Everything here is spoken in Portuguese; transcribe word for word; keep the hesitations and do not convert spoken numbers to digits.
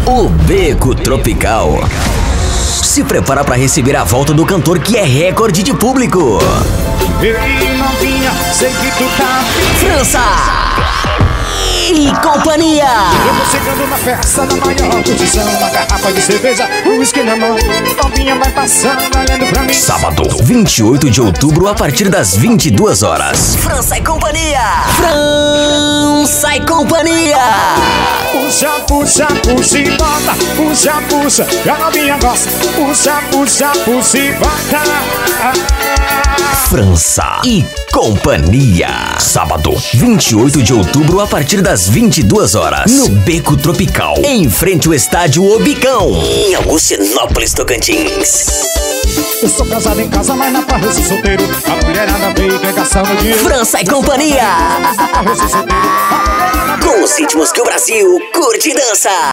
O Beco Tropical se prepara para receber a volta do cantor que é recorde de público. Ei, novinha, sei que tu tá França e companhia. Eu tô chegando na festa da maior posição, uma garrafa de cerveja, um whisky na mão. Novinha vai passando, olhando pra mim. Sábado, vinte e oito de outubro, a partir das vinte e duas horas. França e companhia. França e companhia. Puxa, puxa, puxa e bota. Puxa, puxa, e a novinha gosta. Puxa, puxa, puxa e bota. França e companhia. Sábado, vinte e oito de outubro, a partir das vinte e duas horas. No Beco Tropical, em frente ao estádio Obicão, em Augustenópolis, Tocantins. Eu sou casado em casa, mas na farra eu sou solteiro. A mulherada veio quer gastar meu dinheiro. França e companhia. Na farra eu sou solteiro. Com os ritmos que o Brasil curte e dança.